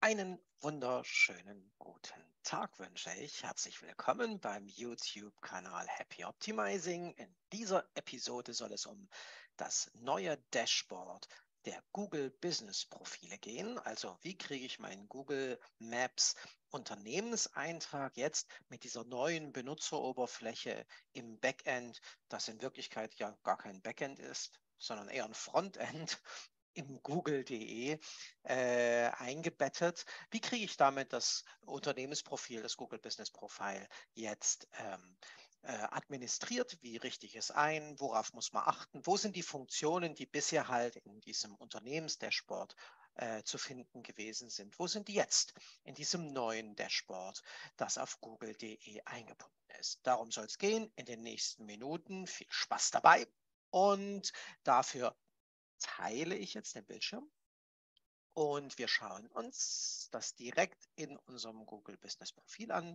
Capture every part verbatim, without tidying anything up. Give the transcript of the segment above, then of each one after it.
Einen wunderschönen guten Tag wünsche ich. Herzlich willkommen beim YouTube-Kanal Happy Optimizing. In dieser Episode soll es um das neue Dashboard der Google Business Profile gehen. Also wie kriege ich meinen Google Maps Unternehmenseintrag jetzt mit dieser neuen Benutzeroberfläche im Backend, das in Wirklichkeit ja gar kein Backend ist, sondern eher ein Frontend im Google.de äh, eingebettet. Wie kriege ich damit das Unternehmensprofil, das Google Business Profile jetzt ähm, äh, administriert? Wie richte ich es ein? Worauf muss man achten? Wo sind die Funktionen, die bisher halt in diesem Unternehmensdashboard äh, zu finden gewesen sind? Wo sind die jetzt in diesem neuen Dashboard, das auf Google.de eingebunden ist? Darum soll es gehen in den nächsten Minuten. Viel Spaß dabei. Und dafür teile ich jetzt den Bildschirm und wir schauen uns das direkt in unserem Google Business Profil an.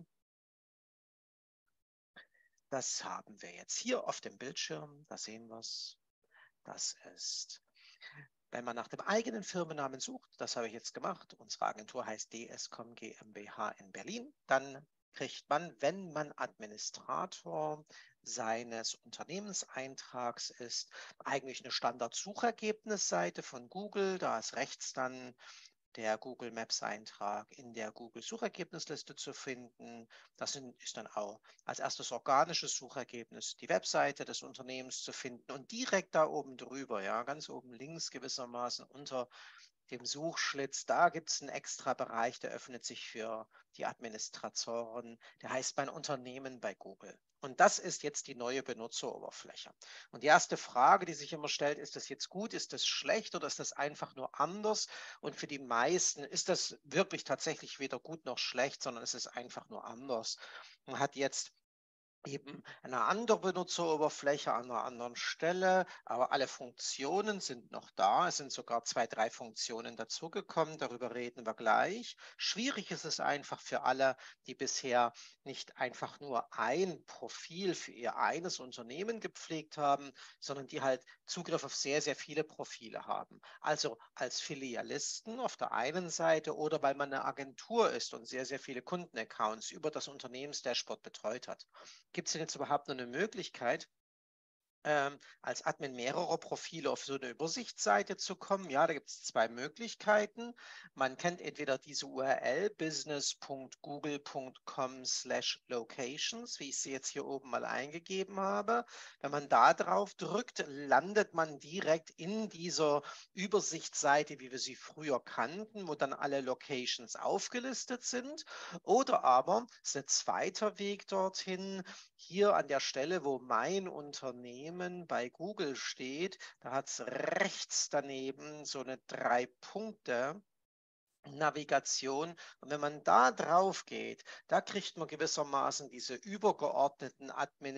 Das haben wir jetzt hier auf dem Bildschirm. Da sehen wir es. Das ist, wenn man nach dem eigenen Firmennamen sucht, das habe ich jetzt gemacht. Unsere Agentur heißt D S Com GmbH in Berlin. Dann kriegt man, wenn man Administrator seines Unternehmenseintrags ist, eigentlich eine Standard-Suchergebnisseite von Google. Da ist rechts dann der Google Maps Eintrag in der Google Suchergebnisliste zu finden. Das ist dann auch als erstes organisches Suchergebnis die Webseite des Unternehmens zu finden und direkt da oben drüber, ja, ganz oben links gewissermaßen unter dem Suchschlitz, da gibt es einen extra Bereich, der öffnet sich für die Administratoren. Der heißt mein Unternehmen bei Google. Und das ist jetzt die neue Benutzeroberfläche. Und die erste Frage, die sich immer stellt, ist das jetzt gut, ist das schlecht oder ist das einfach nur anders? Und für die meisten ist das wirklich tatsächlich weder gut noch schlecht, sondern es ist einfach nur anders. Man hat jetzt eben eine andere Benutzeroberfläche an einer anderen Stelle, aber alle Funktionen sind noch da. Es sind sogar zwei, drei Funktionen dazugekommen, darüber reden wir gleich. Schwierig ist es einfach für alle, die bisher nicht einfach nur ein Profil für ihr eines Unternehmen gepflegt haben, sondern die halt Zugriff auf sehr, sehr viele Profile haben. Also als Filialisten auf der einen Seite oder weil man eine Agentur ist und sehr, sehr viele Kundenaccounts über das Unternehmensdashboard betreut hat. Gibt es denn jetzt überhaupt noch eine Möglichkeit, ähm, als Admin mehrerer Profile auf so eine Übersichtsseite zu kommen? Ja, da gibt es zwei Möglichkeiten. Man kennt entweder diese U R L business punkt google punkt com slash locations, wie ich sie jetzt hier oben mal eingegeben habe. Wenn man da drauf drückt, landet man direkt in dieser Übersichtsseite, wie wir sie früher kannten, wo dann alle Locations aufgelistet sind. Oder aber ist ein zweiter Weg dorthin, hier an der Stelle, wo mein Unternehmen bei Google steht, da hat es rechts daneben so eine drei Punkte Navigation. Und wenn man da drauf geht, da kriegt man gewissermaßen diese übergeordneten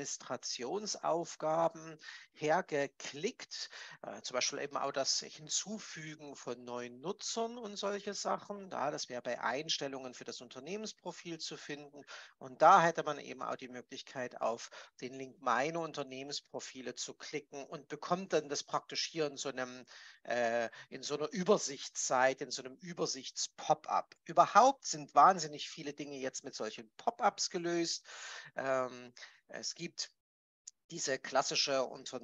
Administrationsaufgaben hergeklickt. Äh, zum Beispiel eben auch das Hinzufügen von neuen Nutzern und solche Sachen. Da, das wäre bei Einstellungen für das Unternehmensprofil zu finden. Und da hätte man eben auch die Möglichkeit, auf den Link Meine Unternehmensprofile zu klicken und bekommt dann das praktisch hier in so einem äh, in so einer Übersichtsseite, in so einem Übersichts-Pop-up. Überhaupt sind wahnsinnig viele Dinge jetzt mit solchen Pop-ups gelöst. Ähm, es gibt diese klassische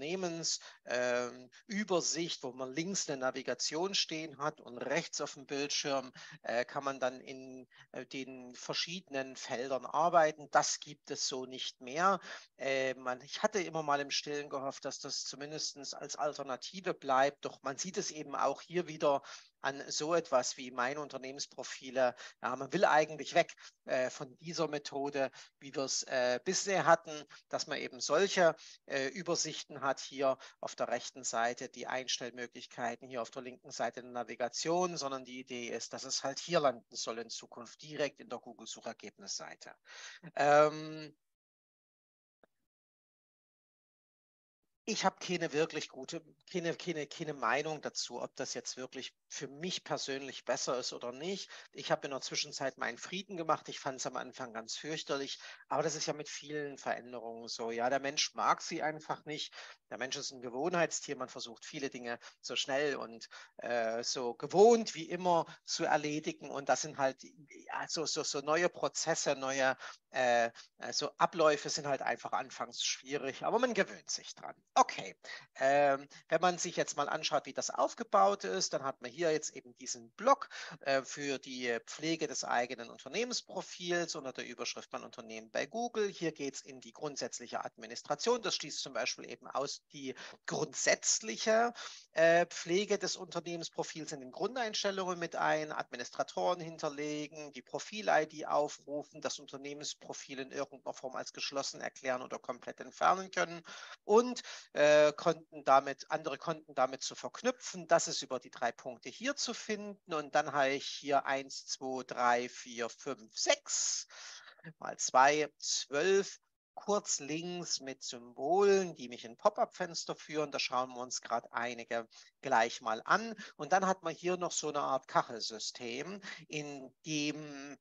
Unternehmensübersicht, wo man links eine Navigation stehen hat und rechts auf dem Bildschirm äh, kann man dann in äh, den verschiedenen Feldern arbeiten. Das gibt es so nicht mehr. Äh, man, ich hatte immer mal im Stillen gehofft, dass das zumindest als Alternative bleibt, doch man sieht es eben auch hier wieder an so etwas wie meine Unternehmensprofile. Ja, man will eigentlich weg äh, von dieser Methode, wie wir es äh, bisher hatten, dass man eben solche äh, Übersichten hat. Hier auf der rechten Seite die Einstellmöglichkeiten, hier auf der linken Seite die Navigation, sondern die Idee ist, dass es halt hier landen soll in Zukunft, direkt in der Google-Suchergebnisseite. Ähm, Ich habe keine wirklich gute, keine, keine, keine Meinung dazu, ob das jetzt wirklich für mich persönlich besser ist oder nicht. Ich habe in der Zwischenzeit meinen Frieden gemacht. Ich fand es am Anfang ganz fürchterlich, aber das ist ja mit vielen Veränderungen so. Ja, der Mensch mag sie einfach nicht. Der Mensch ist ein Gewohnheitstier. Man versucht viele Dinge so schnell und äh, so gewohnt wie immer zu erledigen. Und das sind halt ja, so, so, so neue Prozesse, neue äh, also Abläufe sind halt einfach anfangs schwierig, aber man gewöhnt sich dran. Okay, ähm, wenn man sich jetzt mal anschaut, wie das aufgebaut ist, dann hat man hier jetzt eben diesen Block äh, für die Pflege des eigenen Unternehmensprofils unter der Überschrift Mein Unternehmen bei Google. Hier geht es in die grundsätzliche Administration. Das schließt zum Beispiel eben aus die grundsätzliche äh, Pflege des Unternehmensprofils in den Grundeinstellungen mit ein, Administratoren hinterlegen, die Profil-I D aufrufen, das Unternehmensprofil in irgendeiner Form als geschlossen erklären oder komplett entfernen können und äh, Konten damit, andere Konten damit zu verknüpfen. Das ist über die drei Punkte hier zu finden. Und dann habe ich hier eins, zwei, drei, vier, fünf, sechs mal zwei, zwölf kurz links mit Symbolen, die mich in Pop-up-Fenster führen. Da schauen wir uns gerade einige gleich mal an. Und dann hat man hier noch so eine Art Kachelsystem, in dem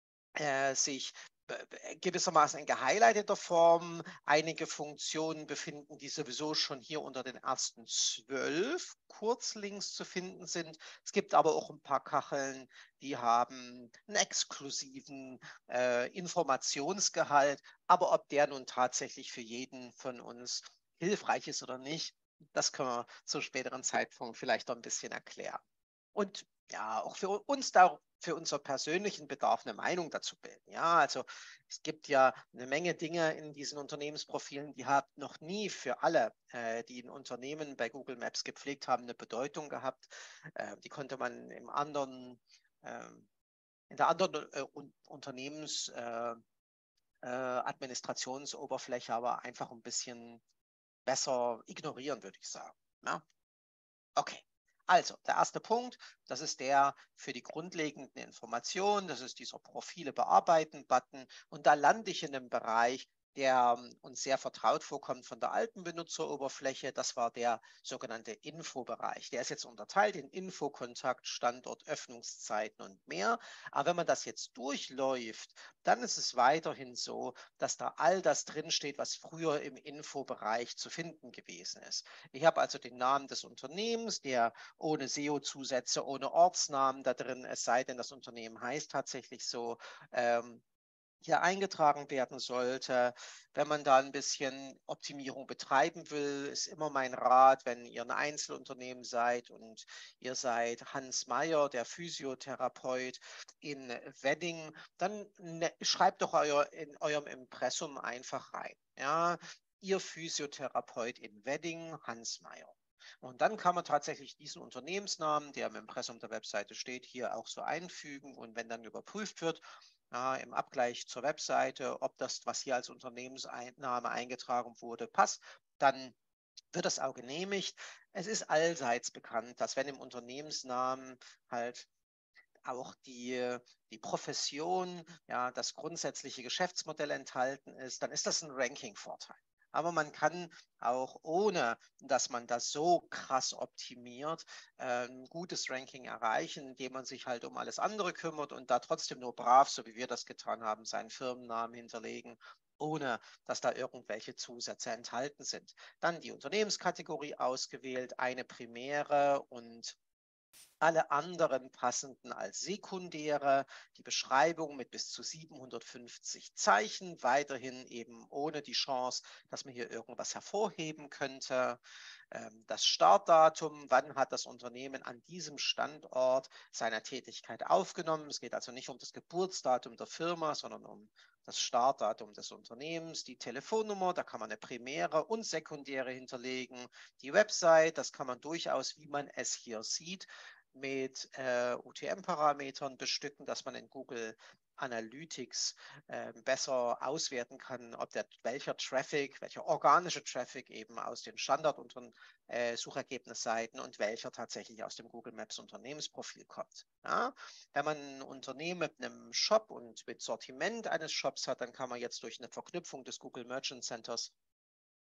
äh, sich gewissermaßen in gehighlighteter Form einige Funktionen befinden, die sowieso schon hier unter den ersten zwölf kurz links zu finden sind. Es gibt aber auch ein paar Kacheln, die haben einen exklusiven äh, Informationsgehalt, aber ob der nun tatsächlich für jeden von uns hilfreich ist oder nicht, das können wir zu späteren Zeitpunkt vielleicht noch ein bisschen erklären. Und ja, auch für uns da, für unseren persönlichen Bedarf eine Meinung dazu bilden. Ja, also es gibt ja eine Menge Dinge in diesen Unternehmensprofilen, die haben noch nie für alle, äh, die ein Unternehmen bei Google Maps gepflegt haben, eine Bedeutung gehabt. Äh, die konnte man im anderen, äh, in der anderen äh, un Unternehmens äh, äh, Administrationsoberfläche aber einfach ein bisschen besser ignorieren, würde ich sagen. Ja? Okay, also der erste Punkt, das ist der für die grundlegenden Informationen, das ist dieser Profile bearbeiten-Button und da lande ich in einem Bereich, der ähm, uns sehr vertraut vorkommt von der alten Benutzeroberfläche. Das war der sogenannte Infobereich. Der ist jetzt unterteilt in Info, Standort, Öffnungszeiten und mehr. Aber wenn man das jetzt durchläuft, dann ist es weiterhin so, dass da all das drinsteht, was früher im Infobereich zu finden gewesen ist. Ich habe also den Namen des Unternehmens, der ohne S E O-Zusätze, ohne Ortsnamen da drin, es sei denn, das Unternehmen heißt tatsächlich so, ähm, hier eingetragen werden sollte. Wenn man da ein bisschen Optimierung betreiben will, ist immer mein Rat, wenn ihr ein Einzelunternehmen seid und ihr seid Hans Meyer, der Physiotherapeut in Wedding, dann ne, schreibt doch euer, in eurem Impressum einfach rein. Ja, ihr Physiotherapeut in Wedding, Hans Meyer. Und dann kann man tatsächlich diesen Unternehmensnamen, der im Impressum der Webseite steht, hier auch so einfügen. Und wenn dann überprüft wird, ja, im Abgleich zur Webseite, ob das, was hier als Unternehmensname eingetragen wurde, passt, dann wird das auch genehmigt. Es ist allseits bekannt, dass wenn im Unternehmensnamen halt auch die, die Profession, ja, das grundsätzliche Geschäftsmodell enthalten ist, dann ist das ein Ranking-Vorteil. Aber man kann auch ohne, dass man das so krass optimiert, äh, ein gutes Ranking erreichen, indem man sich halt um alles andere kümmert und da trotzdem nur brav, so wie wir das getan haben, seinen Firmennamen hinterlegen, ohne dass da irgendwelche Zusätze enthalten sind. Dann die Unternehmenskategorie ausgewählt, eine primäre und alle anderen passenden als sekundäre, die Beschreibung mit bis zu siebenhundertfünfzig Zeichen, weiterhin eben ohne die Chance, dass man hier irgendwas hervorheben könnte. Ähm, Das Startdatum, wann hat das Unternehmen an diesem Standort seine Tätigkeit aufgenommen. Es geht also nicht um das Geburtsdatum der Firma, sondern um das Startdatum des Unternehmens, die Telefonnummer, da kann man eine primäre und sekundäre hinterlegen, die Website, das kann man durchaus, wie man es hier sieht, mit äh, U T M-Parametern bestücken, dass man in Google Analytics äh, besser auswerten kann, ob der, welcher Traffic, welcher organische Traffic eben aus den Standard- und äh, Suchergebnisseiten und welcher tatsächlich aus dem Google Maps Unternehmensprofil kommt. Ja? Wenn man ein Unternehmen mit einem Shop und mit Sortiment eines Shops hat, dann kann man jetzt durch eine Verknüpfung des Google Merchant Centers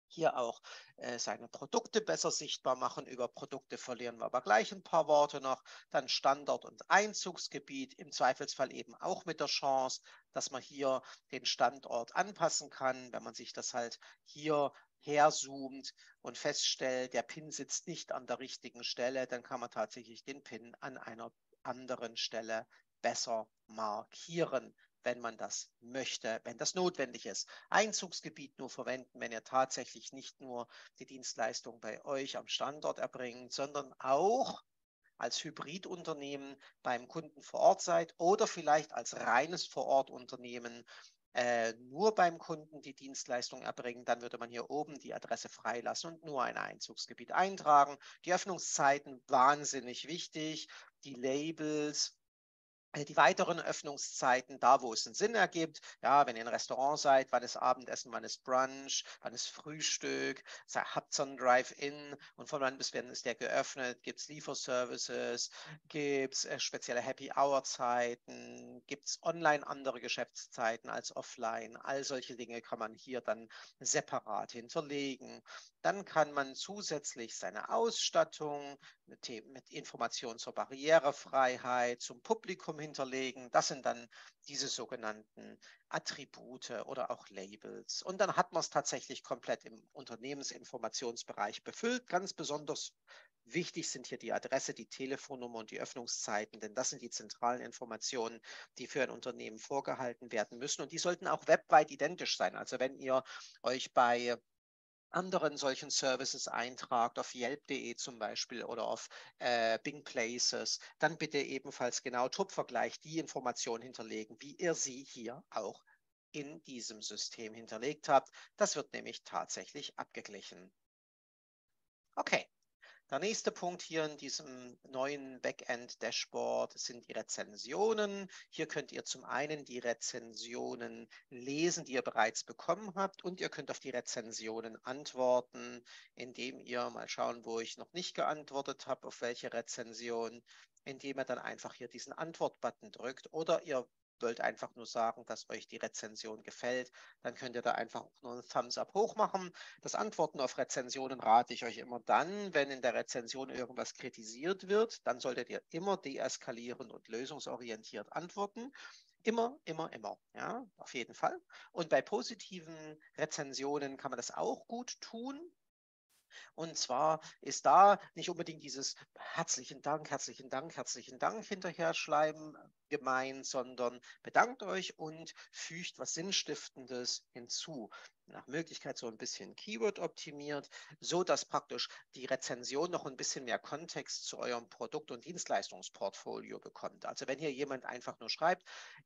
Hier auch äh, seine Produkte besser sichtbar machen. Über Produkte verlieren wir aber gleich ein paar Worte noch. Dann Standort- und Einzugsgebiet, im Zweifelsfall eben auch mit der Chance, dass man hier den Standort anpassen kann, wenn man sich das halt hier herzoomt und feststellt, der Pin sitzt nicht an der richtigen Stelle, dann kann man tatsächlich den Pin an einer anderen Stelle besser markieren, wenn man das möchte, wenn das notwendig ist. Einzugsgebiet nur verwenden, wenn ihr tatsächlich nicht nur die Dienstleistung bei euch am Standort erbringt, sondern auch als Hybridunternehmen beim Kunden vor Ort seid oder vielleicht als reines Vorortunternehmen äh, nur beim Kunden die Dienstleistung erbringen, dann würde man hier oben die Adresse freilassen und nur ein Einzugsgebiet eintragen. Die Öffnungszeiten wahnsinnig wichtig, die Labels, die weiteren Öffnungszeiten, da wo es einen Sinn ergibt, ja, wenn ihr ein Restaurant seid, wann ist Abendessen, wann ist Brunch, wann ist Frühstück, habt ihr einen Drive-In und von wann bis wann ist der geöffnet, gibt es Lieferservices, gibt es äh, spezielle Happy-Hour-Zeiten, gibt es online andere Geschäftszeiten als offline, all solche Dinge kann man hier dann separat hinterlegen. Dann kann man zusätzlich seine Ausstattung mit, mit Informationen zur Barrierefreiheit, zum Publikum hinterlegen. Das sind dann diese sogenannten Attribute oder auch Labels. Und dann hat man es tatsächlich komplett im Unternehmensinformationsbereich befüllt. Ganz besonders wichtig sind hier die Adresse, die Telefonnummer und die Öffnungszeiten, denn das sind die zentralen Informationen, die für ein Unternehmen vorgehalten werden müssen. Und die sollten auch webweit identisch sein. Also wenn ihr euch bei anderen solchen Services eintragt, auf Yelp punkt de zum Beispiel oder auf äh, Bing Places, dann bitte ebenfalls genau Top-Vergleich die Informationen hinterlegen, wie ihr sie hier auch in diesem System hinterlegt habt. Das wird nämlich tatsächlich abgeglichen. Okay. Der nächste Punkt hier in diesem neuen Backend-Dashboard sind die Rezensionen. Hier könnt ihr zum einen die Rezensionen lesen, die ihr bereits bekommen habt, und ihr könnt auf die Rezensionen antworten, indem ihr mal schauen, wo ich noch nicht geantwortet habe, auf welche Rezension, indem ihr dann einfach hier diesen Antwort-Button drückt, oder ihr wollt einfach nur sagen, dass euch die Rezension gefällt, dann könnt ihr da einfach auch nur einen Thumbs up hoch machen. Das Antworten auf Rezensionen rate ich euch immer dann, wenn in der Rezension irgendwas kritisiert wird. Dann solltet ihr immer deeskalierend und lösungsorientiert antworten. Immer, immer, immer. Ja, auf jeden Fall. Und bei positiven Rezensionen kann man das auch gut tun. Und zwar ist da nicht unbedingt dieses herzlichen Dank, herzlichen Dank, herzlichen Dank hinterher schreiben gemeint, sondern bedankt euch und fügt was Sinnstiftendes hinzu. Nach Möglichkeit so ein bisschen Keyword optimiert, so dass praktisch die Rezension noch ein bisschen mehr Kontext zu eurem Produkt- und Dienstleistungsportfolio bekommt. Also wenn hier jemand einfach nur schreibt,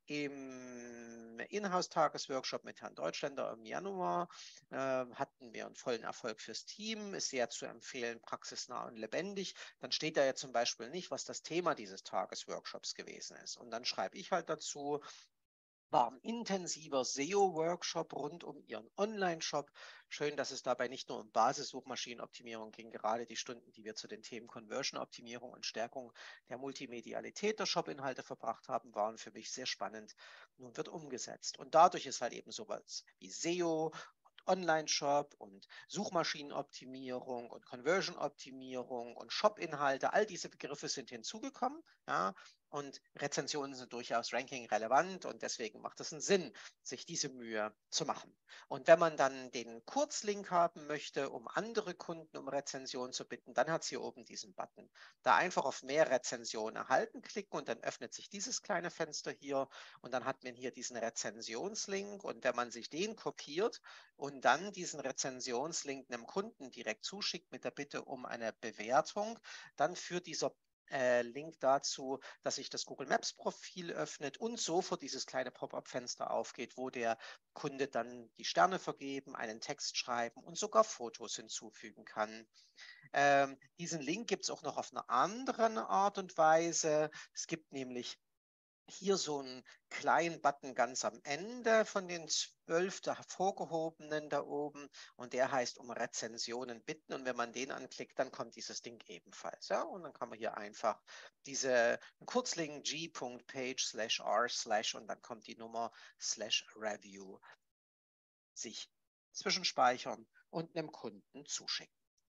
im Inhouse-Tagesworkshop mit Herrn Deutschländer im Januar äh, hatten wir einen vollen Erfolg fürs Team, ist sehr zu empfehlen, praxisnah und lebendig. Dann steht da ja zum Beispiel nicht, was das Thema dieses Tagesworkshops gewesen ist. Und dann schreibe ich halt dazu, war ein intensiver S E O-Workshop rund um Ihren Online-Shop. Schön, dass es dabei nicht nur um Basissuchmaschinenoptimierung ging. Gerade die Stunden, die wir zu den Themen Conversion-Optimierung und Stärkung der Multimedialität der Shop-Inhalte verbracht haben, waren für mich sehr spannend. Nun wird umgesetzt. Und dadurch ist halt eben sowas wie S E O, Online-Shop und Suchmaschinenoptimierung und Conversion-Optimierung und Shop-Inhalte, all diese Begriffe sind hinzugekommen. Ja, und Rezensionen sind durchaus ranking-relevant und deswegen macht es einen Sinn, sich diese Mühe zu machen. Und wenn man dann den Kurzlink haben möchte, um andere Kunden um Rezensionen zu bitten, dann hat es hier oben diesen Button. Da einfach auf mehr Rezensionen erhalten klicken und dann öffnet sich dieses kleine Fenster hier und dann hat man hier diesen Rezensionslink, und wenn man sich den kopiert und dann diesen Rezensionslink einem Kunden direkt zuschickt mit der Bitte um eine Bewertung, dann führt dieser äh, Link dazu, dass sich das Google Maps Profil öffnet und sofort dieses kleine Pop-up-Fenster aufgeht, wo der Kunde dann die Sterne vergeben, einen Text schreiben und sogar Fotos hinzufügen kann. Ähm, diesen Link gibt es auch noch auf eine andere Art und Weise. Es gibt nämlich hier so einen kleinen Button ganz am Ende von den zwölf hervorgehobenen da oben, und der heißt um Rezensionen bitten, und wenn man den anklickt, dann kommt dieses Ding ebenfalls. Ja? Und dann kann man hier einfach diese Kurzlink g.page slash r slash und dann kommt die Nummer slash review sich zwischenspeichern und einem Kunden zuschicken.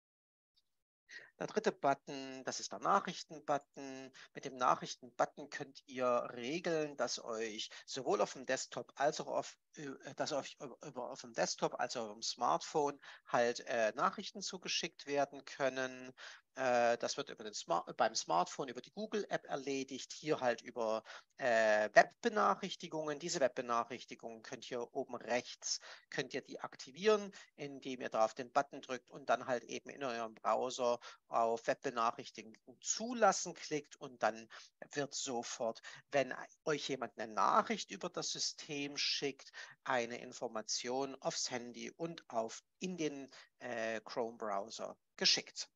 Der dritte Button, das ist der Nachrichten-Button. Mit dem Nachrichten-Button könnt ihr regeln, dass euch sowohl auf dem Desktop als auch auf, äh, dass euch über, auf dem Desktop als auch auf dem Smartphone halt äh, Nachrichten zugeschickt werden können. Äh, das wird über den Smart beim Smartphone über die Google-App erledigt, hier halt über äh, Webbenachrichtigungen. Diese Webbenachrichtigungen könnt ihr oben rechts, könnt ihr die aktivieren, indem ihr da auf den Button drückt und dann halt eben in eurem Browser auf Webbenachrichtigung zulassen klickt und dann wird sofort, wenn euch jemand eine Nachricht über das System schickt, eine Information aufs Handy und auf in den äh, Chrome-Browser geschickt.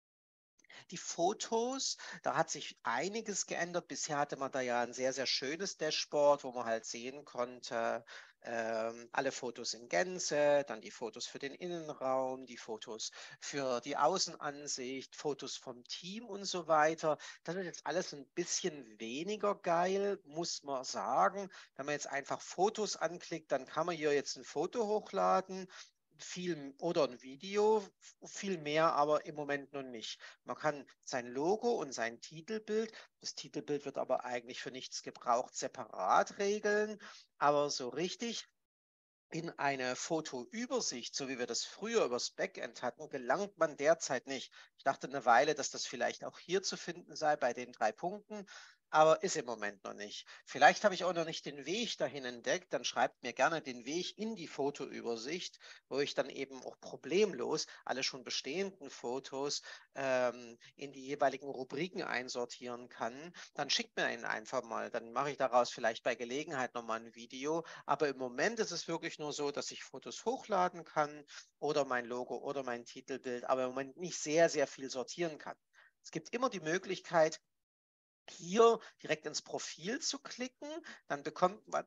Die Fotos, da hat sich einiges geändert. Bisher hatte man da ja ein sehr, sehr schönes Dashboard, wo man halt sehen konnte, ähm, alle Fotos in Gänze, dann die Fotos für den Innenraum, die Fotos für die Außenansicht, Fotos vom Team und so weiter. Das ist jetzt alles ein bisschen weniger geil, muss man sagen. Wenn man jetzt einfach Fotos anklickt, dann kann man hier jetzt ein Foto hochladen, viel oder ein Video, viel mehr, aber im Moment noch nicht. Man kann sein Logo und sein Titelbild, das Titelbild wird aber eigentlich für nichts gebraucht, separat regeln, aber so richtig in eine Fotoübersicht, so wie wir das früher übers Backend hatten, gelangt man derzeit nicht. Ich dachte eine Weile, dass das vielleicht auch hier zu finden sei bei den drei Punkten, aber ist im Moment noch nicht. Vielleicht habe ich auch noch nicht den Weg dahin entdeckt, dann schreibt mir gerne den Weg in die Fotoübersicht, wo ich dann eben auch problemlos alle schon bestehenden Fotos ähm, in die jeweiligen Rubriken einsortieren kann. Dann schickt mir ihn einfach mal, dann mache ich daraus vielleicht bei Gelegenheit nochmal ein Video, aber im Moment ist es wirklich nur so, dass ich Fotos hochladen kann oder mein Logo oder mein Titelbild, aber im Moment nicht sehr, sehr viel sortieren kann. Es gibt immer die Möglichkeit, hier direkt ins Profil zu klicken, dann bekommt man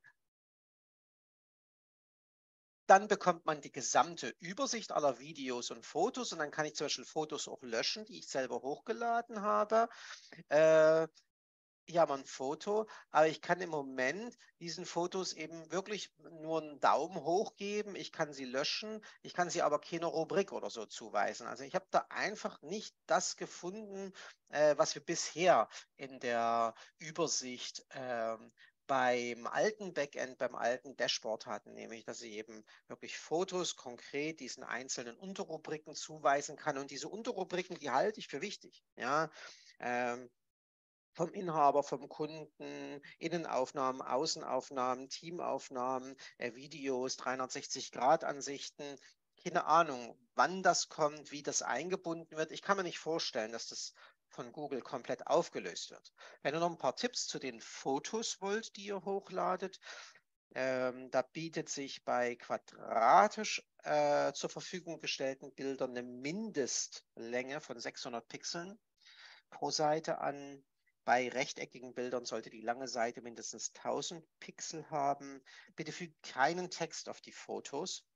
dann bekommt man die gesamte Übersicht aller Videos und Fotos und dann kann ich zum Beispiel Fotos auch löschen, die ich selber hochgeladen habe. Äh, Ja, mal ein Foto, aber ich kann im Moment diesen Fotos eben wirklich nur einen Daumen hoch geben. Ich kann sie löschen, ich kann sie aber keine Rubrik oder so zuweisen. Also ich habe da einfach nicht das gefunden, äh, was wir bisher in der Übersicht ähm, beim alten Backend, beim alten Dashboard hatten, nämlich dass ich eben wirklich Fotos konkret diesen einzelnen Unterrubriken zuweisen kann. Und diese Unterrubriken, die halte ich für wichtig. Ja, ähm, vom Inhaber, vom Kunden, Innenaufnahmen, Außenaufnahmen, Teamaufnahmen, äh, Videos, dreihundertsechzig-Grad-Ansichten. Keine Ahnung, wann das kommt, wie das eingebunden wird. Ich kann mir nicht vorstellen, dass das von Google komplett aufgelöst wird. Wenn ihr noch ein paar Tipps zu den Fotos wollt, die ihr hochladet, ähm, da bietet sich bei quadratisch äh, zur Verfügung gestellten Bildern eine Mindestlänge von sechshundert Pixeln pro Seite an. Bei rechteckigen Bildern sollte die lange Seite mindestens tausend Pixel haben. Bitte fügt keinen Text auf die Fotos.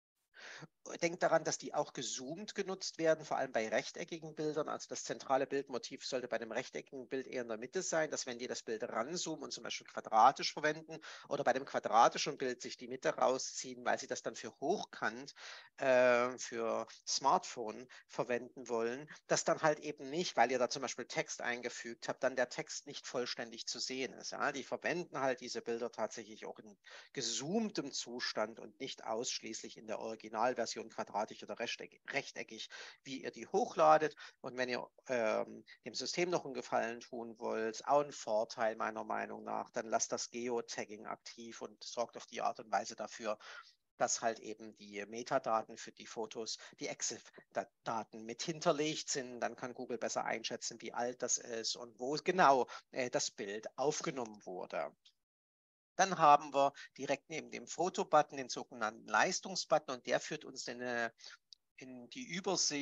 Denkt daran, dass die auch gezoomt genutzt werden, vor allem bei rechteckigen Bildern. Also das zentrale Bildmotiv sollte bei einem rechteckigen Bild eher in der Mitte sein, dass wenn die das Bild ranzoomen und zum Beispiel quadratisch verwenden oder bei dem quadratischen Bild sich die Mitte rausziehen, weil sie das dann für hochkant, äh, für Smartphone verwenden wollen, dass dann halt eben nicht, weil ihr da zum Beispiel Text eingefügt habt, dann der Text nicht vollständig zu sehen ist. Ja? Die verwenden halt diese Bilder tatsächlich auch in gezoomtem Zustand und nicht ausschließlich in der Originalversion quadratisch oder rechteckig, wie ihr die hochladet. Und wenn ihr ähm, dem System noch einen Gefallen tun wollt, auch ein Vorteil meiner Meinung nach, dann lasst das Geotagging aktiv und sorgt auf die Art und Weise dafür, dass halt eben die Metadaten für die Fotos, die EXIF-Daten mit hinterlegt sind. Dann kann Google besser einschätzen, wie alt das ist und wo genau äh, das Bild aufgenommen wurde. Dann haben wir direkt neben dem Fotobutton den sogenannten Leistungsbutton und der führt uns in, eine, in die Übersicht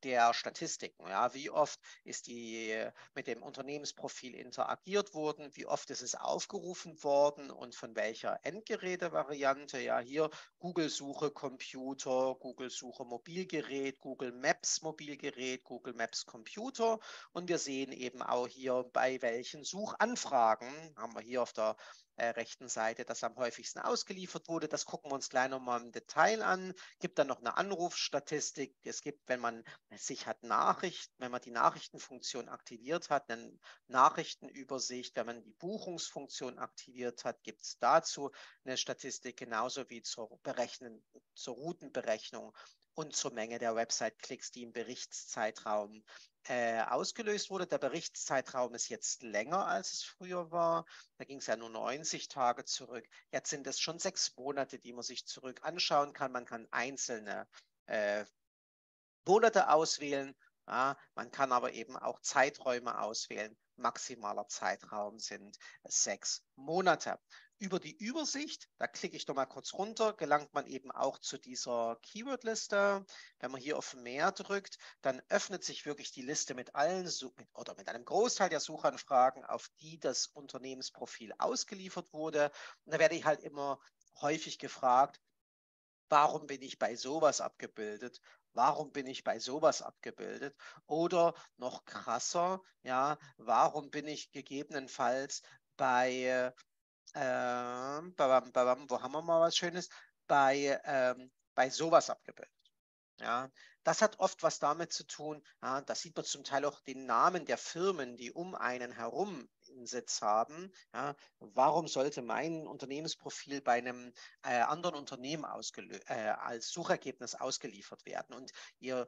der Statistiken. Ja, wie oft ist die mit dem Unternehmensprofil interagiert worden, wie oft ist es aufgerufen worden und von welcher Endgerätevariante. Ja, hier Google-Suche Computer, Google-Suche Mobilgerät, Google Maps Mobilgerät, Google Maps Computer. Und wir sehen eben auch hier, bei welchen Suchanfragen, haben wir hier auf der äh, rechten Seite, das am häufigsten ausgeliefert wurde. Das gucken wir uns gleich nochmal im Detail an. Gibt dann noch eine Anrufstatistik. Es gibt, wenn man sich hat Nachrichten, wenn man die Nachrichtenfunktion aktiviert hat, eine Nachrichtenübersicht, wenn man die Buchungsfunktion aktiviert hat, gibt es dazu eine Statistik, genauso wie zur, Berechnen, zur Routenberechnung und zur Menge der Website-Klicks, die im Berichtszeitraum äh, ausgelöst wurde. Der Berichtszeitraum ist jetzt länger, als es früher war. Da ging es ja nur neunzig Tage zurück. Jetzt sind es schon sechs Monate, die man sich zurück anschauen kann. Man kann einzelne äh, Monate auswählen. Ja, man kann aber eben auch Zeiträume auswählen. Maximaler Zeitraum sind sechs Monate. Über die Übersicht, da klicke ich noch mal kurz runter, gelangt man eben auch zu dieser Keywordliste. Wenn man hier auf Mehr drückt, dann öffnet sich wirklich die Liste mit allen oder mit einem Großteil der Suchanfragen, auf die das Unternehmensprofil ausgeliefert wurde. Und da werde ich halt immer häufig gefragt, warum bin ich bei sowas abgebildet? Warum bin ich bei sowas abgebildet? Oder noch krasser, ja, warum bin ich gegebenenfalls bei, äh, babam, babam, wo haben wir mal was Schönes? Bei, ähm, bei sowas abgebildet. Ja, das hat oft was damit zu tun, ja, da sieht man zum Teil auch den Namen der Firmen, die um einen herum einen Sitz haben. Ja, warum sollte mein Unternehmensprofil bei einem äh, anderen Unternehmen äh, als Suchergebnis ausgeliefert werden? Und ihr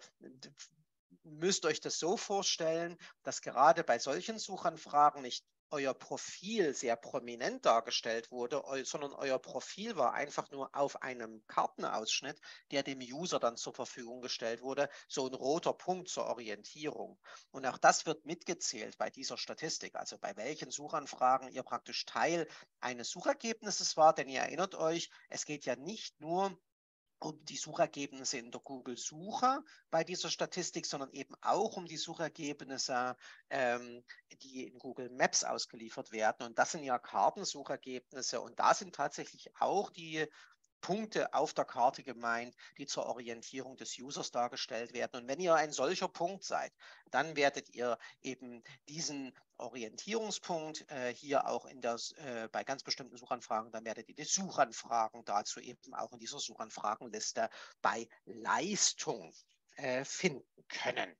müsst euch das so vorstellen, dass gerade bei solchen Suchanfragen nicht euer Profil sehr prominent dargestellt wurde, sondern euer Profil war einfach nur auf einem Kartenausschnitt, der dem User dann zur Verfügung gestellt wurde, so ein roter Punkt zur Orientierung. Und auch das wird mitgezählt bei dieser Statistik, also bei welchen Suchanfragen ihr praktisch Teil eines Suchergebnisses war, denn ihr erinnert euch, es geht ja nicht nur um die Suchergebnisse in der Google-Suche bei dieser Statistik, sondern eben auch um die Suchergebnisse, ähm, die in Google Maps ausgeliefert werden. Und das sind ja Kartensuchergebnisse und da sind tatsächlich auch die Punkte auf der Karte gemeint, die zur Orientierung des Users dargestellt werden. Und wenn ihr ein solcher Punkt seid, dann werdet ihr eben diesen Orientierungspunkt äh, hier auch in das, äh, bei ganz bestimmten Suchanfragen, dann werdet ihr die Suchanfragen dazu eben auch in dieser Suchanfragenliste bei Leistung äh, finden können.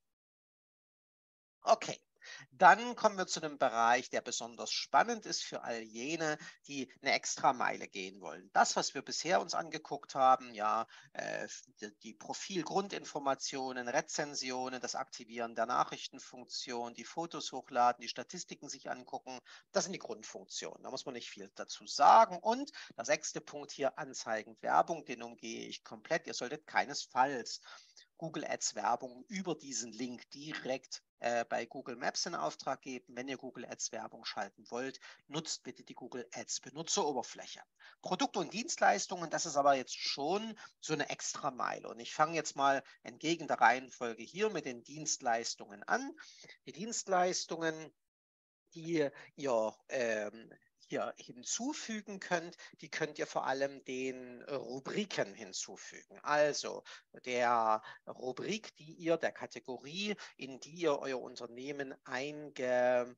Okay. Dann kommen wir zu einem Bereich, der besonders spannend ist für all jene, die eine Extrameile gehen wollen. Das, was wir bisher uns angeguckt haben, ja, äh, die Profilgrundinformationen, Rezensionen, das Aktivieren der Nachrichtenfunktion, die Fotos hochladen, die Statistiken sich angucken, das sind die Grundfunktionen. Da muss man nicht viel dazu sagen. Und der sechste Punkt hier, Anzeigen, Werbung, den umgehe ich komplett. Ihr solltet keinesfalls Google Ads Werbung über diesen Link direkt äh, bei Google Maps in Auftrag geben. Wenn ihr Google Ads Werbung schalten wollt, nutzt bitte die Google Ads Benutzeroberfläche. Produkte und Dienstleistungen, das ist aber jetzt schon so eine Extrameile. Und ich fange jetzt mal entgegen der Reihenfolge hier mit den Dienstleistungen an. Die Dienstleistungen, die ihr ähm, hier hinzufügen könnt, die könnt ihr vor allem den Rubriken hinzufügen. Also der Rubrik, die ihr, der Kategorie, in die ihr euer Unternehmen einge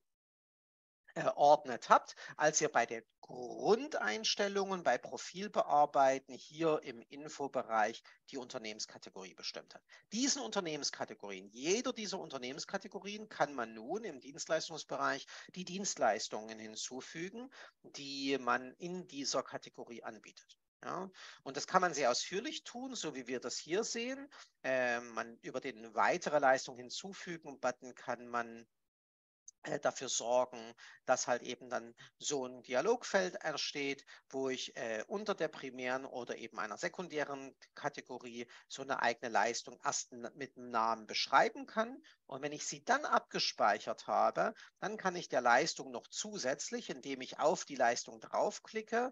ordnet habt, als ihr bei den Grundeinstellungen, bei Profilbearbeiten hier im Infobereich die Unternehmenskategorie bestimmt habt. Diesen Unternehmenskategorien, jeder dieser Unternehmenskategorien kann man nun im Dienstleistungsbereich die Dienstleistungen hinzufügen, die man in dieser Kategorie anbietet. Ja, und das kann man sehr ausführlich tun, so wie wir das hier sehen. Äh, man, über den weitere Leistung hinzufügen Button kann man dafür sorgen, dass halt eben dann so ein Dialogfeld entsteht, wo ich äh, unter der primären oder eben einer sekundären Kategorie so eine eigene Leistung erst mit dem Namen beschreiben kann. Und wenn ich sie dann abgespeichert habe, dann kann ich der Leistung noch zusätzlich, indem ich auf die Leistung draufklicke,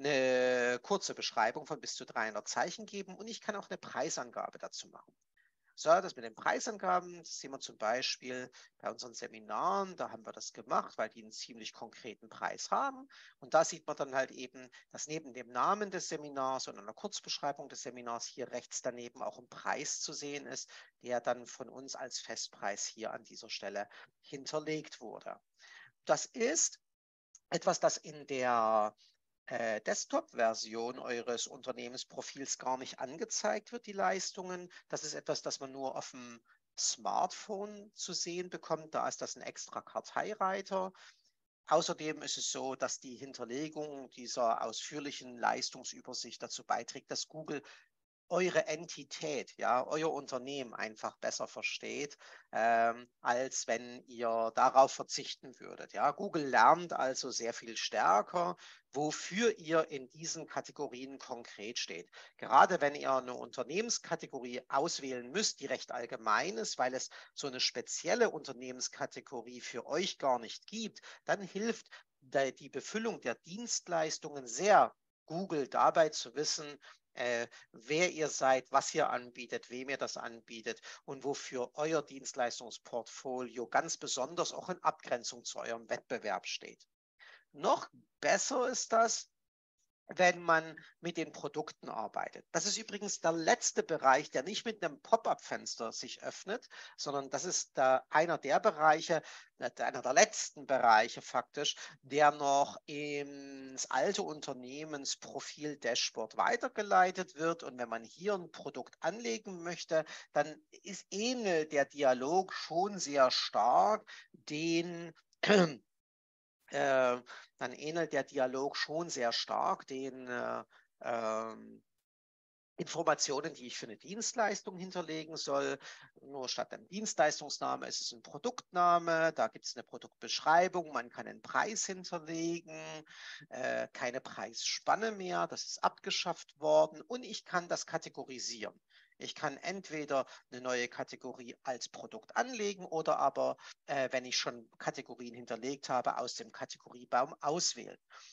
eine kurze Beschreibung von bis zu dreihundert Zeichen geben und ich kann auch eine Preisangabe dazu machen. So, das mit den Preisangaben, das sehen wir zum Beispiel bei unseren Seminaren, da haben wir das gemacht, weil die einen ziemlich konkreten Preis haben. Und da sieht man dann halt eben, dass neben dem Namen des Seminars und einer Kurzbeschreibung des Seminars hier rechts daneben auch ein Preis zu sehen ist, der dann von uns als Festpreis hier an dieser Stelle hinterlegt wurde. Das ist etwas, das in der äh, Desktop-Version eures Unternehmensprofils gar nicht angezeigt wird, die Leistungen. Das ist etwas, das man nur auf dem Smartphone zu sehen bekommt. Da ist das ein extra Karteireiter. Außerdem ist es so, dass die Hinterlegung dieser ausführlichen Leistungsübersicht dazu beiträgt, dass Google eure Entität, ja, euer Unternehmen einfach besser versteht, ähm, als wenn ihr darauf verzichten würdet. Ja. Google lernt also sehr viel stärker, wofür ihr in diesen Kategorien konkret steht. Gerade wenn ihr eine Unternehmenskategorie auswählen müsst, die recht allgemein ist, weil es so eine spezielle Unternehmenskategorie für euch gar nicht gibt, dann hilft die Befüllung der Dienstleistungen sehr, Google dabei zu wissen, äh, wer ihr seid, was ihr anbietet, wem ihr das anbietet und wofür euer Dienstleistungsportfolio ganz besonders auch in Abgrenzung zu eurem Wettbewerb steht. Noch besser ist das, wenn man mit den Produkten arbeitet. Das ist übrigens der letzte Bereich, der nicht mit einem Pop-up-Fenster sich öffnet, sondern das ist der, einer der Bereiche, einer der letzten Bereiche faktisch, der noch ins alte Unternehmensprofil-Dashboard weitergeleitet wird. Und wenn man hier ein Produkt anlegen möchte, dann ist ähnelt der Dialog schon sehr stark den äh, dann ähnelt der Dialog schon sehr stark den äh, ähm, Informationen, die ich für eine Dienstleistung hinterlegen soll. Nur statt einem Dienstleistungsname ist es ein Produktname, da gibt es eine Produktbeschreibung, man kann einen Preis hinterlegen, äh, keine Preisspanne mehr, das ist abgeschafft worden und ich kann das kategorisieren. Ich kann entweder eine neue Kategorie als Produkt anlegen oder aber, äh, wenn ich schon Kategorien hinterlegt habe, aus dem Kategoriebaum auswählen.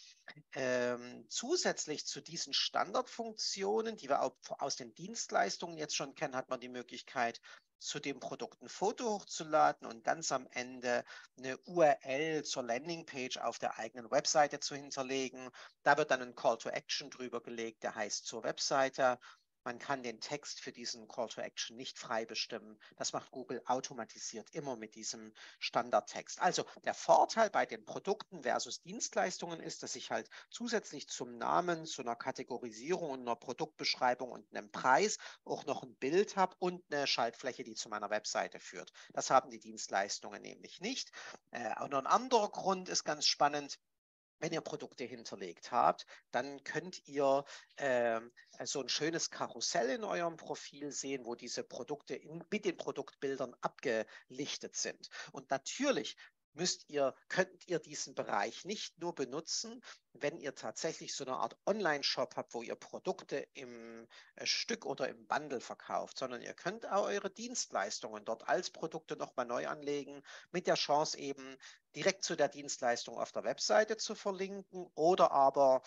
Ähm, zusätzlich zu diesen Standardfunktionen, die wir auch aus den Dienstleistungen jetzt schon kennen, hat man die Möglichkeit, zu dem Produkt ein Foto hochzuladen und ganz am Ende eine U R L zur Landingpage auf der eigenen Webseite zu hinterlegen. Da wird dann ein Call to Action drüber gelegt, der heißt zur Webseite. Man kann den Text für diesen Call to Action nicht frei bestimmen. Das macht Google automatisiert immer mit diesem Standardtext. Also der Vorteil bei den Produkten versus Dienstleistungen ist, dass ich halt zusätzlich zum Namen, zu einer Kategorisierung und einer Produktbeschreibung und einem Preis auch noch ein Bild habe und eine Schaltfläche, die zu meiner Webseite führt. Das haben die Dienstleistungen nämlich nicht. Äh, und ein anderer Grund ist ganz spannend. Wenn ihr Produkte hinterlegt habt, dann könnt ihr äh, so ein schönes Karussell in eurem Profil sehen, wo diese Produkte in, mit den Produktbildern abgelichtet sind. Und natürlich müsst ihr, könnt ihr diesen Bereich nicht nur benutzen, wenn ihr tatsächlich so eine Art Online-Shop habt, wo ihr Produkte im äh, Stück oder im Bundle verkauft, sondern ihr könnt auch eure Dienstleistungen dort als Produkte nochmal neu anlegen, mit der Chance eben direkt zu der Dienstleistung auf der Webseite zu verlinken oder aber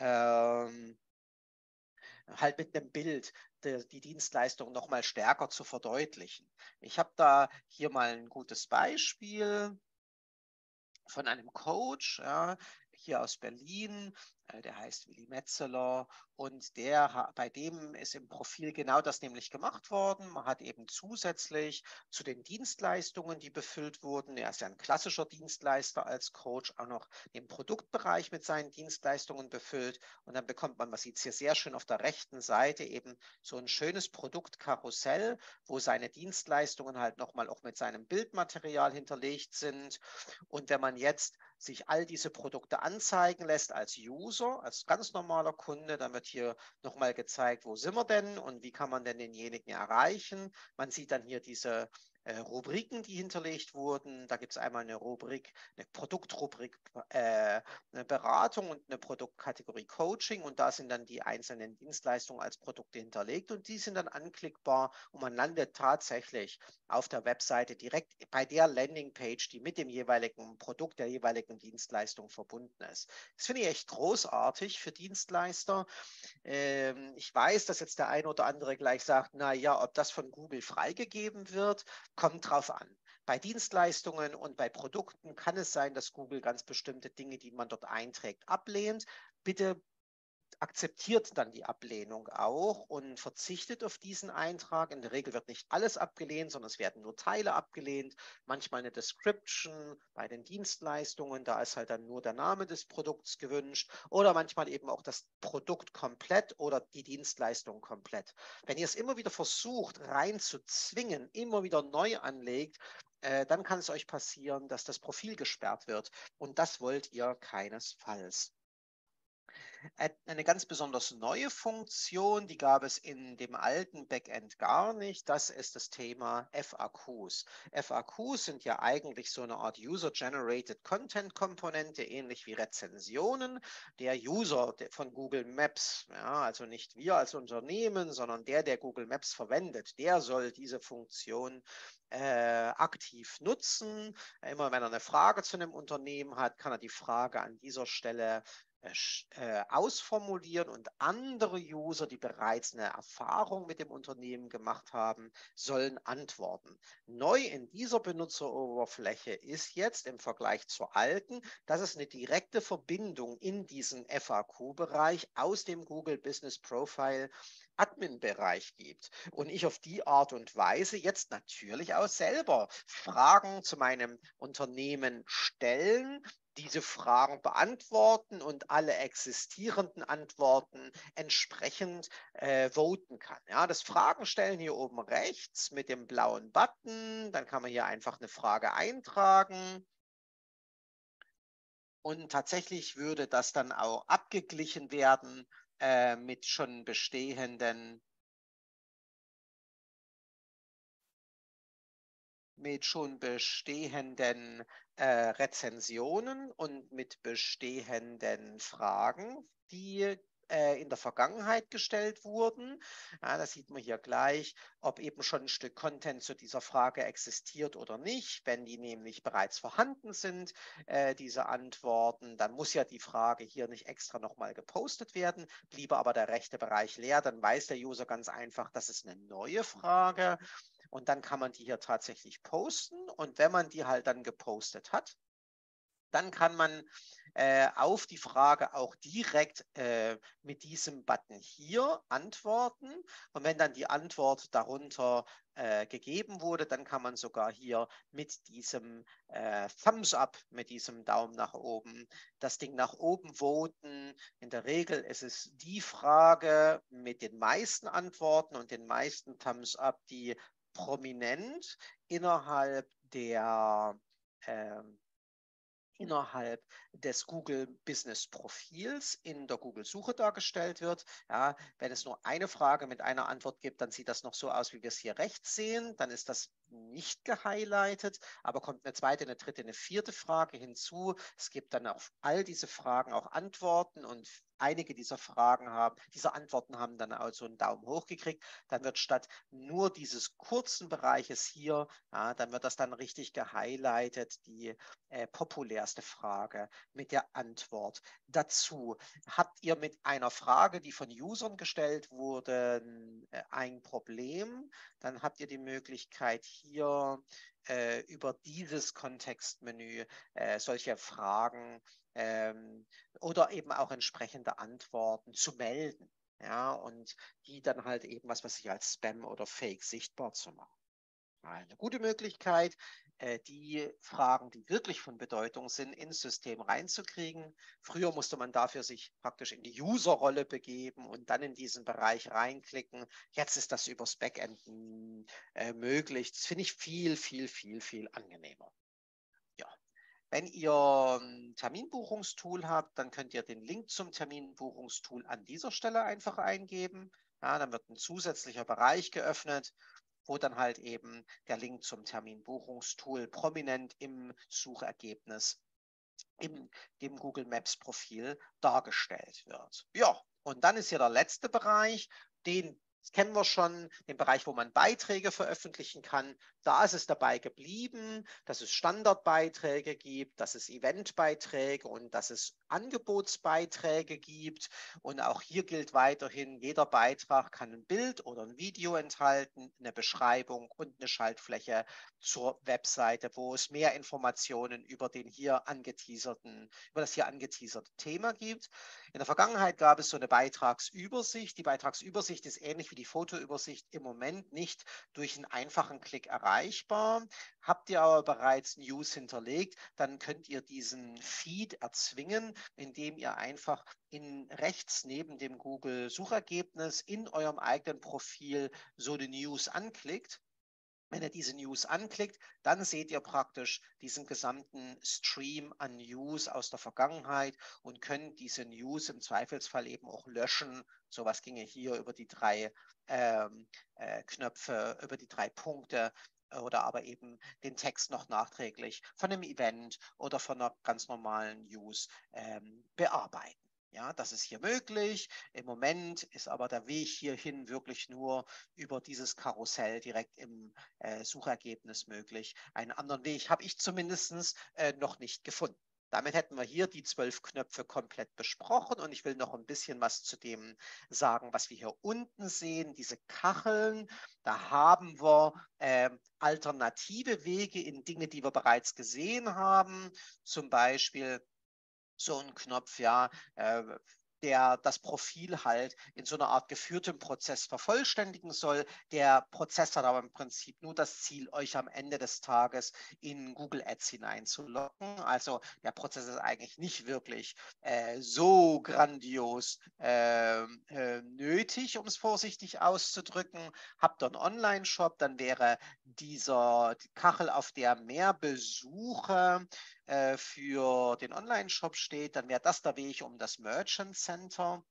ähm, halt mit einem Bild die, die Dienstleistung nochmal stärker zu verdeutlichen. Ich habe da hier mal ein gutes Beispiel von einem Coach, ja, hier aus Berlin, äh, der heißt Willi Metzeler und der, bei dem ist im Profil genau das nämlich gemacht worden. Man hat eben zusätzlich zu den Dienstleistungen, die befüllt wurden, er ist ja ein klassischer Dienstleister als Coach, auch noch den Produktbereich mit seinen Dienstleistungen befüllt und dann bekommt man, man sieht es hier sehr schön auf der rechten Seite, eben so ein schönes Produktkarussell, wo seine Dienstleistungen halt nochmal auch mit seinem Bildmaterial hinterlegt sind. Und wenn man jetzt sich all diese Produkte anzeigen lässt als User, als ganz normaler Kunde, dann wird hier nochmal gezeigt, wo sind wir denn und wie kann man denn denjenigen erreichen. Man sieht dann hier diese äh, Rubriken, die hinterlegt wurden. Da gibt es einmal eine Rubrik, eine Produktrubrik, äh, eine Beratung und eine Produktkategorie Coaching, und da sind dann die einzelnen Dienstleistungen als Produkte hinterlegt und die sind dann anklickbar und man landet tatsächlich auf der Webseite direkt bei der Landingpage, die mit dem jeweiligen Produkt, der jeweiligen Dienstleistung verbunden ist. Das finde ich echt großartig für Dienstleister. Ähm, ich weiß, dass jetzt der eine oder andere gleich sagt, na ja, ob das von Google freigegeben wird, kommt drauf an. Bei Dienstleistungen und bei Produkten kann es sein, dass Google ganz bestimmte Dinge, die man dort einträgt, ablehnt. Bitte akzeptiert dann die Ablehnung auch und verzichtet auf diesen Eintrag. In der Regel wird nicht alles abgelehnt, sondern es werden nur Teile abgelehnt. Manchmal eine Description bei den Dienstleistungen, da ist halt dann nur der Name des Produkts gewünscht, oder manchmal eben auch das Produkt komplett oder die Dienstleistung komplett. Wenn ihr es immer wieder versucht reinzuzwingen, immer wieder neu anlegt, äh, dann kann es euch passieren, dass das Profil gesperrt wird, und das wollt ihr keinesfalls. Eine ganz besonders neue Funktion, die gab es in dem alten Backend gar nicht. Das ist das Thema F A Qs. F A Qs sind ja eigentlich so eine Art User-Generated Content-Komponente, ähnlich wie Rezensionen. Der User von Google Maps, ja, also nicht wir als Unternehmen, sondern der, der Google Maps verwendet, der soll diese Funktion äh, aktiv nutzen. Immer wenn er eine Frage zu einem Unternehmen hat, kann er die Frage an dieser Stelle äh, ausformulieren, und andere User, die bereits eine Erfahrung mit dem Unternehmen gemacht haben, sollen antworten. Neu in dieser Benutzeroberfläche ist jetzt im Vergleich zur alten, dass es eine direkte Verbindung in diesen F A Q-Bereich aus dem Google Business Profile Admin-Bereich gibt und ich auf die Art und Weise jetzt natürlich auch selber Fragen zu meinem Unternehmen stellen, diese Fragen beantworten und alle existierenden Antworten entsprechend äh, voten kann. Ja, das Fragen stellen hier oben rechts mit dem blauen Button, dann kann man hier einfach eine Frage eintragen. Und tatsächlich würde das dann auch abgeglichen werden äh, mit schon bestehenden mit schon bestehenden äh, Rezensionen und mit bestehenden Fragen, die äh, in der Vergangenheit gestellt wurden. Ja, das sieht man hier gleich, ob eben schon ein Stück Content zu dieser Frage existiert oder nicht. Wenn die nämlich bereits vorhanden sind, äh, diese Antworten, dann muss ja die Frage hier nicht extra nochmal gepostet werden. Bliebe aber der rechte Bereich leer, dann weiß der User ganz einfach, das ist eine neue Frage. Und dann kann man die hier tatsächlich posten. Und wenn man die halt dann gepostet hat, dann kann man äh, auf die Frage auch direkt äh, mit diesem Button hier antworten. Und wenn dann die Antwort darunter äh, gegeben wurde, dann kann man sogar hier mit diesem äh, Thumbs Up, mit diesem Daumen nach oben, das Ding nach oben voten. In der Regel ist es die Frage mit den meisten Antworten und den meisten Thumbs Up, die prominent innerhalb der äh, innerhalb des Google Business Profils in der Google Suche dargestellt wird. Ja, wenn es nur eine Frage mit einer Antwort gibt, dann sieht das noch so aus, wie wir es hier rechts sehen. Dann ist das nicht gehighlightet, aber kommt eine zweite, eine dritte, eine vierte Frage hinzu. Es gibt dann auf all diese Fragen auch Antworten, und einige dieser Fragen haben, diese Antworten haben dann also einen Daumen hoch gekriegt. Dann wird statt nur dieses kurzen Bereiches hier, ja, dann wird das dann richtig gehighlightet, die äh, populärste Frage mit der Antwort dazu. Habt ihr mit einer Frage, die von Usern gestellt wurde, äh, ein Problem? Dann habt ihr die Möglichkeit, hier äh, über dieses Kontextmenü äh, solche Fragen ähm, oder eben auch entsprechende Antworten zu melden. Ja, und die dann halt eben, was weiß ich, als Spam oder Fake sichtbar zu machen. Eine gute Möglichkeit, äh, die Fragen, die wirklich von Bedeutung sind, ins System reinzukriegen. Früher musste man dafür sich praktisch in die User-Rolle begeben und dann in diesen Bereich reinklicken. Jetzt ist das übers Backend äh, möglich. Das finde ich viel, viel, viel, viel angenehmer. Ja. Wenn ihr ein Terminbuchungstool habt, dann könnt ihr den Link zum Terminbuchungstool an dieser Stelle einfach eingeben. Ja, dann wird ein zusätzlicher Bereich geöffnet. wo dann halt eben der Link zum Terminbuchungstool prominent im Suchergebnis, in dem Google Maps Profil dargestellt wird. Ja, und dann ist hier der letzte Bereich, den kennen wir schon, den Bereich, wo man Beiträge veröffentlichen kann. Da ist es dabei geblieben, dass es Standardbeiträge gibt, dass es Eventbeiträge und dass es Angebotsbeiträge gibt. Und auch hier gilt weiterhin, jeder Beitrag kann ein Bild oder ein Video enthalten, eine Beschreibung und eine Schaltfläche zur Webseite, wo es mehr Informationen über den hier angeteaserten, über das hier angeteaserte Thema gibt. In der Vergangenheit gab es so eine Beitragsübersicht. Die Beitragsübersicht ist ähnlich wie die Fotoübersicht im Moment nicht durch einen einfachen Klick erreichbar. Habt ihr aber bereits News hinterlegt, dann könnt ihr diesen Feed erzwingen, indem ihr einfach in rechts neben dem Google-Suchergebnis in eurem eigenen Profil so eine News anklickt. Wenn ihr diese News anklickt, dann seht ihr praktisch diesen gesamten Stream an News aus der Vergangenheit und könnt diese News im Zweifelsfall eben auch löschen. Sowas ginge hier über die drei ähm, äh, Knöpfe, über die drei Punkte oder aber eben den Text noch nachträglich von einem Event oder von einer ganz normalen News ähm, bearbeiten. Ja, das ist hier möglich. Im Moment ist aber der Weg hierhin wirklich nur über dieses Karussell direkt im äh, Suchergebnis möglich. Einen anderen Weg habe ich zumindest äh, noch nicht gefunden. Damit hätten wir hier die zwölf Knöpfe komplett besprochen und ich will noch ein bisschen was zu dem sagen, was wir hier unten sehen, diese Kacheln. Da haben wir äh, alternative Wege in Dinge, die wir bereits gesehen haben, zum Beispiel so ein Knopf, ja, äh, der das Profil halt in so einer Art geführtem Prozess vervollständigen soll. Der Prozess hat aber im Prinzip nur das Ziel, euch am Ende des Tages in Google Ads hineinzulocken. Also der Prozess ist eigentlich nicht wirklich äh, so grandios äh, äh, nötig, um es vorsichtig auszudrücken. Habt ihr einen Online-Shop, dann wäre dieser die Kachel, auf der mehr Besuche äh, für den Online-Shop steht, dann wäre das der Weg um das Merchant Center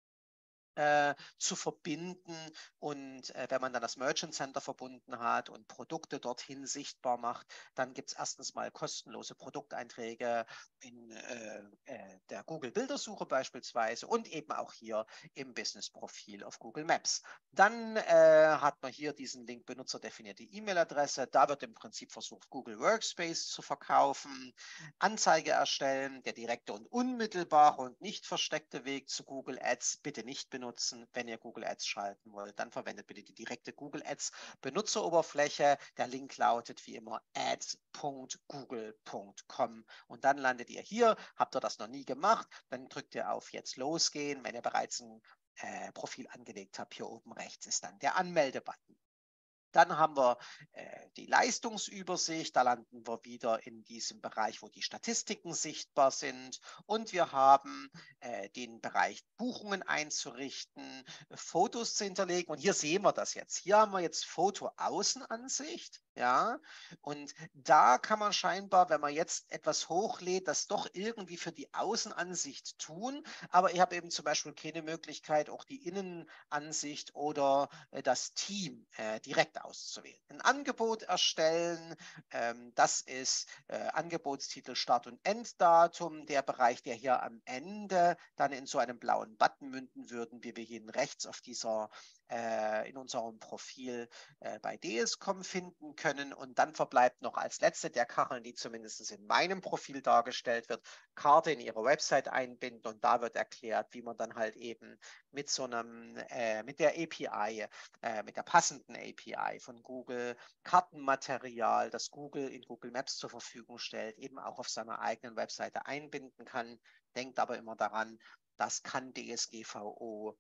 äh, zu verbinden. Und äh, wenn man dann das Merchant Center verbunden hat und Produkte dorthin sichtbar macht, dann gibt es erstens mal kostenlose Produkteinträge in äh, äh, der Google-Bildersuche beispielsweise und eben auch hier im Business-Profil auf Google Maps. Dann äh, hat man hier diesen Link benutzerdefinierte E-Mail-Adresse. Da wird im Prinzip versucht, Google Workspace zu verkaufen. Anzeige erstellen, der direkte und unmittelbare und nicht versteckte Weg zu Google Ads bitte nicht benutzen, wenn ihr Google Ads schalten wollt. Dann verwendet bitte die direkte Google Ads Benutzeroberfläche. Der Link lautet wie immer ads punkt google punkt com und dann landet ihr hier. Habt ihr das noch nie gemacht, dann drückt ihr auf Jetzt losgehen. Wenn ihr bereits ein äh, Profil angelegt habt, hier oben rechts ist dann der Anmelde-Button. Dann haben wir äh, die Leistungsübersicht, da landen wir wieder in diesem Bereich, wo die Statistiken sichtbar sind. Und wir haben äh, den Bereich Buchungen einzurichten, Fotos zu hinterlegen. Und hier sehen wir das jetzt. Hier haben wir jetzt Foto-Außenansicht. Ja, und da kann man scheinbar, wenn man jetzt etwas hochlädt, das doch irgendwie für die Außenansicht tun. Aber ich habe eben zum Beispiel keine Möglichkeit, auch die Innenansicht oder äh, das Team äh, direkt auszuwählen. Ein Angebot erstellen, ähm, das ist äh, Angebotstitel, Start- und Enddatum, der Bereich, der hier am Ende dann in so einem blauen Button münden würden, wie wir hier rechts auf dieser äh, in unserem Profil äh, bei D S C O M finden können. Und dann verbleibt noch als letzte der Kacheln, die zumindest in meinem Profil dargestellt wird, Karte in ihre Website einbinden und da wird erklärt, wie man dann halt eben mit so einem, äh, mit der A P I, äh, mit der passenden A P I von Google Kartenmaterial, das Google in Google Maps zur Verfügung stellt, eben auch auf seiner eigenen Webseite einbinden kann. Denkt aber immer daran, das kann D S G V O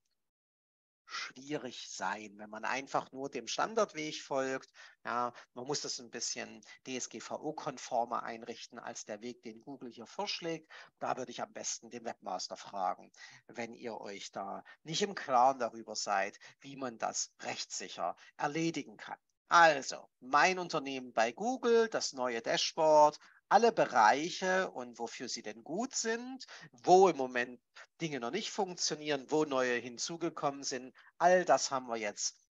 schwierig sein, wenn man einfach nur dem Standardweg folgt. Ja, man muss das ein bisschen D S G V O-konformer einrichten als der Weg, den Google hier vorschlägt. Da würde ich am besten den Webmaster fragen, wenn ihr euch da nicht im Klaren darüber seid, wie man das rechtssicher erledigen kann. Also, mein Unternehmen bei Google, das neue Dashboard, alle Bereiche und wofür sie denn gut sind, wo im Moment Dinge noch nicht funktionieren, wo neue hinzugekommen sind. All das haben wir jetzt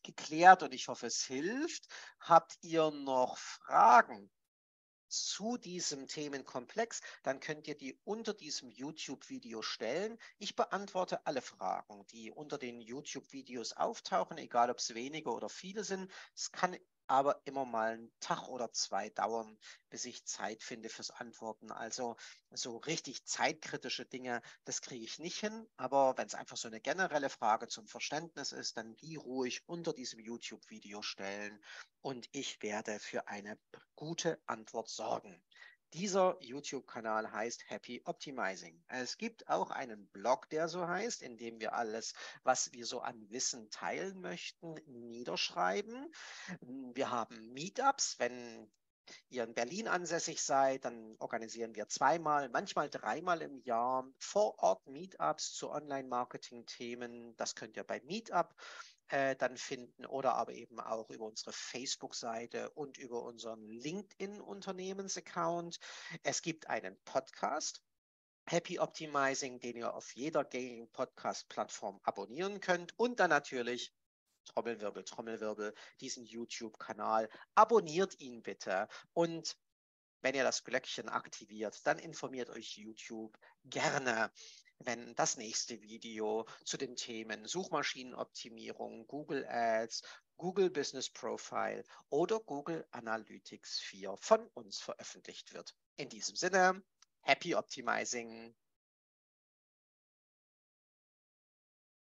geklärt und ich hoffe, es hilft. Habt ihr noch Fragen zu diesem Themenkomplex, dann könnt ihr die unter diesem YouTube-Video stellen. Ich beantworte alle Fragen, die unter den YouTube-Videos auftauchen, egal ob es wenige oder viele sind. Es kann aber immer mal einen Tag oder zwei dauern, bis ich Zeit finde fürs Antworten. Also so richtig zeitkritische Dinge, das kriege ich nicht hin. Aber wenn es einfach so eine generelle Frage zum Verständnis ist, dann die ruhig unter diesem YouTube-Video stellen und ich werde für eine gute Antwort sorgen. Dieser YouTube-Kanal heißt Happy Optimizing. Es gibt auch einen Blog, der so heißt, in dem wir alles, was wir so an Wissen teilen möchten, niederschreiben. Wir haben Meetups, wenn ihr in Berlin ansässig seid, dann organisieren wir zweimal, manchmal dreimal im Jahr vor Ort Meetups zu Online-Marketing-Themen. Das könnt ihr bei Meetup äh, dann finden oder aber eben auch über unsere Facebook-Seite und über unseren LinkedIn-Unternehmens-Account. Es gibt einen Podcast, Happy Optimizing, den ihr auf jeder gängigen Podcast-Plattform abonnieren könnt und dann natürlich Trommelwirbel, Trommelwirbel, diesen YouTube-Kanal. Abonniert ihn bitte und wenn ihr das Glöckchen aktiviert, dann informiert euch YouTube gerne, wenn das nächste Video zu den Themen Suchmaschinenoptimierung, Google Ads, Google Business Profile oder Google Analytics vier von uns veröffentlicht wird. In diesem Sinne, Happy Optimizing!